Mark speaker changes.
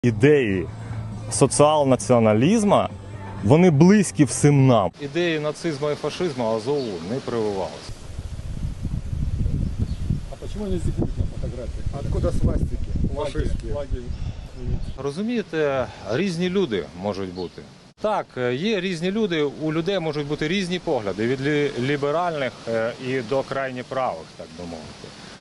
Speaker 1: Ідеї соціал-націоналізму, вони близькі всім нам.
Speaker 2: Ідеї нацизму і фашизму Азову не прививалися.
Speaker 3: А почему они здесь будут на фотографии?
Speaker 4: Откуда свастики? Фашистские.
Speaker 3: Лагерь.
Speaker 2: Розумієте, різні люди можуть бути. Так, є різні люди, у людей можуть бути різні погляди, від ліберальних і до крайні правих, так би мовити.